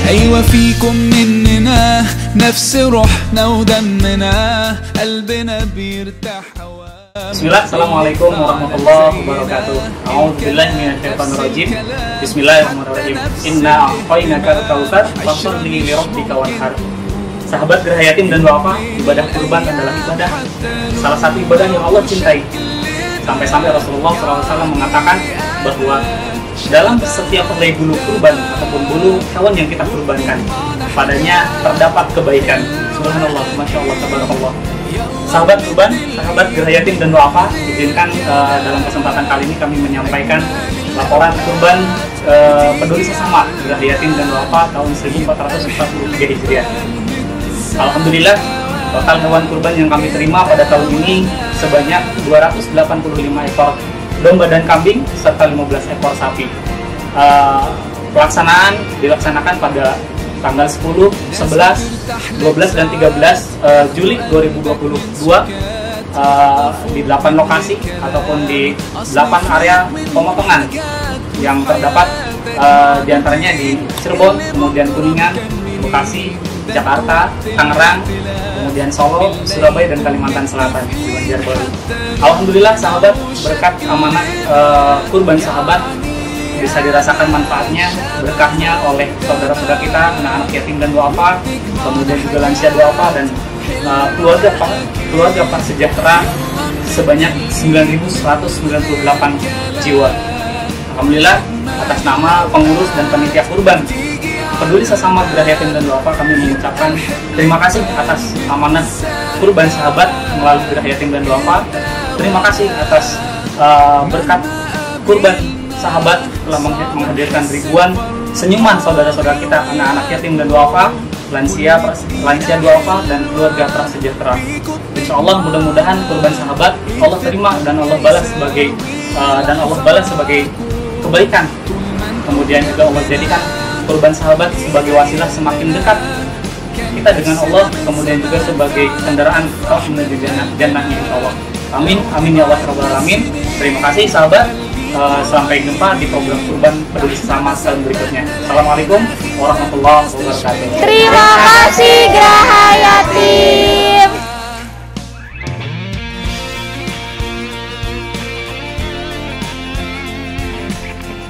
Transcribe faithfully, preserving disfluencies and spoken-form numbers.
أيوة فيكم مننا نفس روحنا ودمنا قلبنا بيرتاح. Bismillah, Assalamualaikum warahmatullahi wabarakatuh. A'udzubillahi minasyaitonirrajim. Bismillahirrahmanirrahim. Inna a'tainakal kautsar fasholli li rabbika wanhar. Sahabat Gerah Yatim dan Duafa, ibadah kurban adalah ibadah, salah satu ibadah yang Allah cintai. Sampai-sampai Rasulullah shallallahu alaihi wasallam mengatakan bahwa dalam setiap helai bulu kurban ataupun bulu hewan yang kita kurbankan, padanya terdapat kebaikan. Subhanallah, masya Allah, tabarakallah. Sahabat kurban, sahabat Gerah Yatim dan Duafa, izinkan uh, dalam kesempatan kali ini kami menyampaikan laporan kurban uh, peduli sesama Gerah Yatim dan Duafa tahun seribu empat ratus empat puluh tiga Hijriah. Alhamdulillah, total hewan kurban yang kami terima pada tahun ini sebanyak dua ratus delapan puluh lima ekor domba dan kambing serta lima belas ekor sapi. Uh, pelaksanaan dilaksanakan pada tanggal sepuluh, sebelas, dua belas, dan tiga belas uh, Juli dua ribu dua puluh dua uh, di delapan lokasi ataupun di delapan area pemotongan yang terdapat uh, diantaranya di Cirebon, kemudian Kuningan, Bekasi, Jakarta, Tangerang, kemudian Solo, Surabaya, dan Kalimantan Selatan di Banjarbaru. Alhamdulillah sahabat, berkat amanah uh, kurban sahabat bisa dirasakan manfaatnya, berkahnya oleh saudara-saudara kita, anak-anak yatim dan duafa, kemudian juga lansia duafa dan uh, keluarga keluarga prasejahtera sebanyak sembilan ribu seratus sembilan puluh delapan jiwa. Alhamdulillah, atas nama pengurus dan panitia kurban peduli sesama Gerah Yatim dan Duafa, kami mengucapkan terima kasih atas amanah kurban sahabat melalui Gerah Yatim dan Duafa. Terima kasih atas uh, berkat kurban sahabat telah menghadirkan ribuan senyuman saudara-saudara kita, anak-anak yatim dan duafa, lansia, lansia duafa, dan keluarga prasejahtera. Insya Allah mudah-mudahan kurban sahabat Allah terima dan Allah balas sebagai uh, dan Allah balas sebagai kebaikan. Kemudian juga Allah jadikan kurban sahabat sebagai wasilah semakin dekat kita dengan Allah, kemudian juga sebagai kendaraan menuju jannah jannahnya insya Allah. Amin, amin ya Allah rabbal alamin. Terima kasih sahabat. Uh, sampai jumpa di program kurban peduli sesama tahun berikutnya. Assalamualaikum warahmatullahi wabarakatuh. Terima kasih Gerah Yatim.